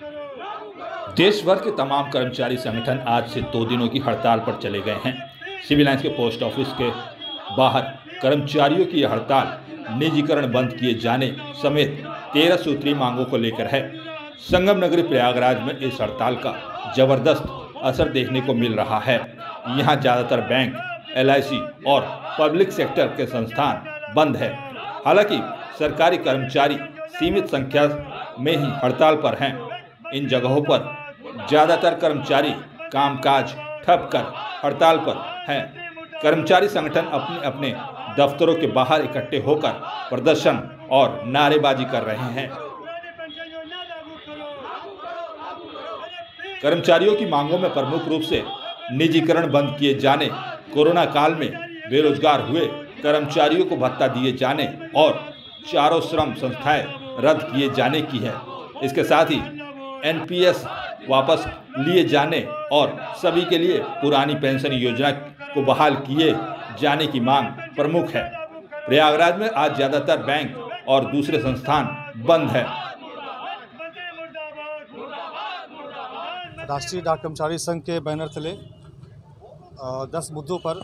देश भर के तमाम कर्मचारी संगठन आज से 2 दिनों की हड़ताल पर चले गए हैं। सिविल लाइंस के पोस्ट ऑफिस के बाहर कर्मचारियों की यह हड़ताल निजीकरण बंद किए जाने समेत 13 सूत्रीय मांगों को लेकर है। संगम नगरी प्रयागराज में इस हड़ताल का जबरदस्त असर देखने को मिल रहा है। यहाँ ज़्यादातर बैंक, LIC और पब्लिक सेक्टर के संस्थान बंद है। हालांकि सरकारी कर्मचारी सीमित संख्या में ही हड़ताल पर हैं। इन जगहों पर ज़्यादातर कर्मचारी कामकाज ठप कर हड़ताल पर हैं। कर्मचारी संगठन अपने अपने दफ्तरों के बाहर इकट्ठे होकर प्रदर्शन और नारेबाजी कर रहे हैं। कर्मचारियों की मांगों में प्रमुख रूप से निजीकरण बंद किए जाने, कोरोना काल में बेरोजगार हुए कर्मचारियों को भत्ता दिए जाने और चारों श्रम संस्थाएं रद्द किए जाने की है। इसके साथ ही NPS वापस लिए जाने और सभी के लिए पुरानी पेंशन योजना को बहाल किए जाने की मांग प्रमुख है। प्रयागराज में आज ज़्यादातर बैंक और दूसरे संस्थान बंद है। राष्ट्रीय डाक कर्मचारी संघ के बैनर तले 10 मुद्दों पर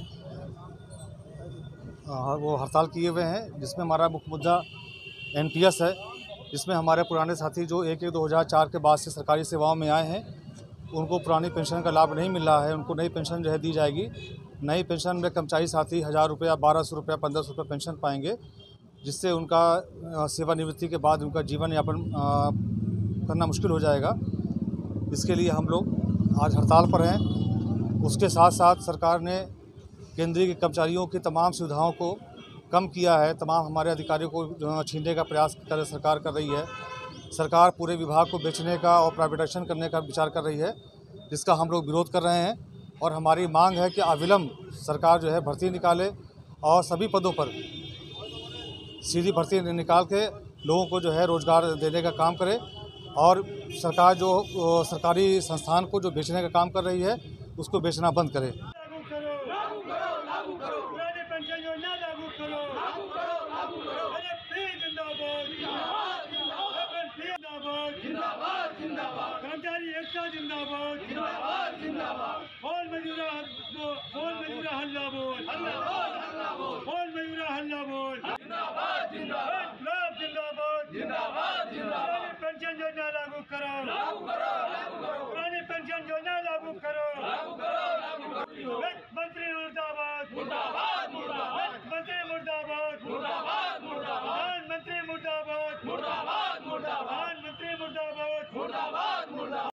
वो हड़ताल किए हुए हैं, जिसमें हमारा मुख्य मुद्दा NPS है, जिसमें हमारे पुराने साथी जो 1/1/2004 के बाद से सरकारी सेवाओं में आए हैं, उनको पुरानी पेंशन का लाभ नहीं मिल रहा है। उनको नई पेंशन जो है दी जाएगी। नई पेंशन में कर्मचारी साथी 1000 रुपया, 1200 रुपया, 1500 रुपये पेंशन पाएंगे, जिससे उनका सेवानिवृत्ति के बाद उनका जीवन यापन करना मुश्किल हो जाएगा। इसके लिए हम लोग आज हड़ताल पर हैं। उसके साथ साथ सरकार ने केंद्रीय कर्मचारियों की तमाम सुविधाओं को कम किया है। तमाम हमारे अधिकारियों को छीनने का प्रयास सरकार कर रही है। सरकार पूरे विभाग को बेचने का और प्राइवेटाइजेशन करने का विचार कर रही है, जिसका हम लोग विरोध कर रहे हैं। और हमारी मांग है कि अविलंब सरकार जो है भर्ती निकाले और सभी पदों पर सीधी भर्ती निकाल के लोगों को जो है रोज़गार देने का काम करे। और सरकार जो सरकारी संस्थान को जो बेचने का काम कर रही है, उसको बेचना बंद करे। कर्मचारी एकता जिंदाबाद, जिंदाबाद जिंदाबाद। बोल मजूरा हल्ला बोल, बोल मजूरा हल्ला बोल, जिंदाबाद जिंदाबाद, जिंदाबाद जिंदाबाद। पेंशन योजना लागू करो।